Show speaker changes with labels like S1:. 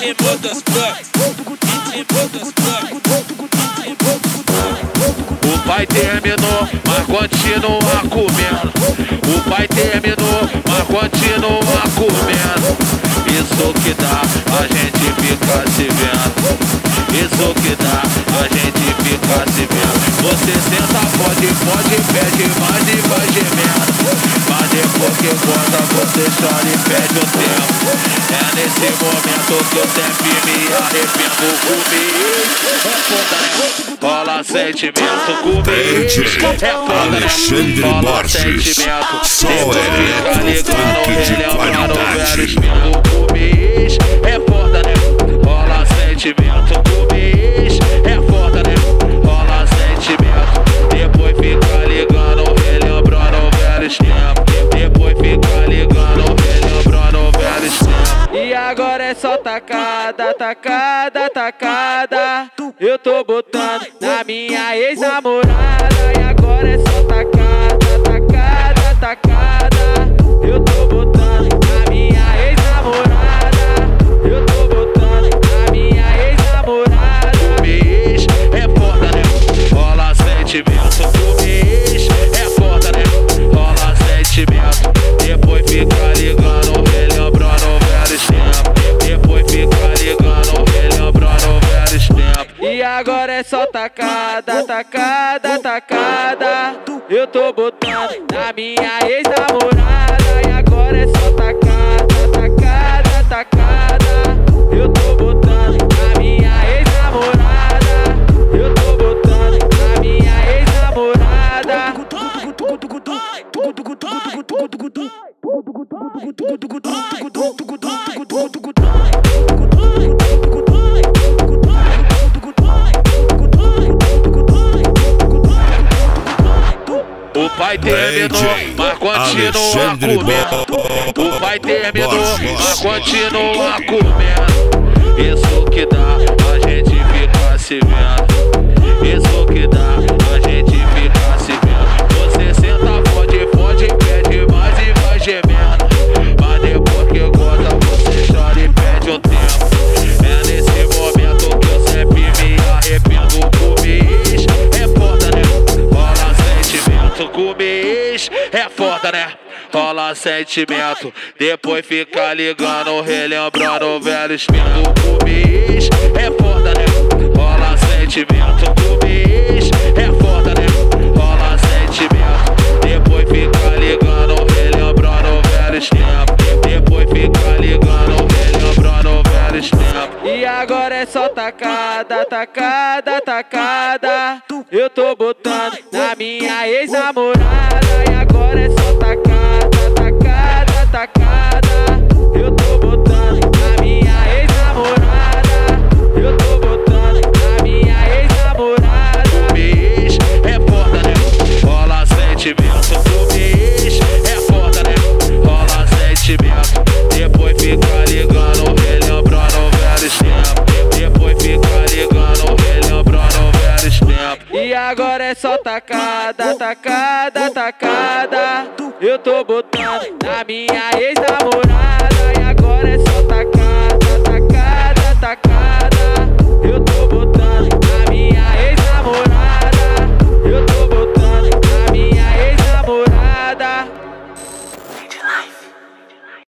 S1: O pai terminou, mas continua comendo. O pai terminou, mas continua comendo. Isso que dá, a gente fica se vendo. Isso que dá, a gente fica se vendo. Você senta, pode, pede mais e vai gemendo. Mas depois que gosta, você chora e pede o tempo. É nesse momento que eu sempre me arrependo. Comigo rola sentimento, comigo é foda,
S2: Alexandre
S1: rola
S2: Borges,
S1: sentimento.
S2: só
S1: Depois fica ligando,
S2: eletrofunk de
S1: relembrando
S2: qualidade.
S1: velhos tempos. Comigo é foda, né? Rola sentimento, comigo é foda, né? Rola sentimento. Depois fica ligando, relembrando velhos tempos. Depois fica ligando, relembrando velhos tempos. E agora é só tacada, tacada, tacada. Eu tô botando na minha ex-namorada. E agora é só tacada, tacada, tacada. Eu tô botando na minha ex-namorada. Eu tô botando na minha ex-namorada. O mês é foda, né? Rola sentimento. O mês é foda, né? Rola sentimento. Depois fica ligando, relembrando velhos tempos. Depois fica ligando, relembrando velhos tempos. E agora é só tacada, tacada, tacada. Eu tô botando na minha ex-namorada. E agora é só tacada, tacada, tacada. Eu tô botando na minha ex-namorada. Eu tô botando na minha ex-namorada. O pai terminou, mas continua comendo. O pai terminou, mas continua comendo. Isso que dá, a gente fica se vendo. Isso que dá, a gente fica se vendo. Você senta, pode, pede mais e vai gemendo. Mas depois que gosta, você chora e pede o tempo. É nesse momento que eu sempre me arrependo. Comigo é foda, né? Rola sentimento. Comigo é foda, né? Rola sentimento. Depois fica ligando, relembrando velhos tempos. Comigo é foda, né? Rola sentimento. Comigo é foda, né? Rola sentimento. Depois fica ligando, relembrando velhos tempos. Depois fica ligando, relembrando velhos tempos. E agora é só tacada, tacada, tacada. Eu tô botando na minha ex-namorada. E agora é só tacada, tacada, tacada. Eu tô botando na minha ex-namorada. Eu tô botando na minha ex-namorada. Comigo é foda, né? Rola sentimento. Comigo é foda, né? Rola sentimento. Depois fica ligando, relembrando velhos tempos. Depois fica ligando, relembrando velhos tempos. E agora é só tacada, tacada, tacada. Eu tô botando na minha ex-namorada.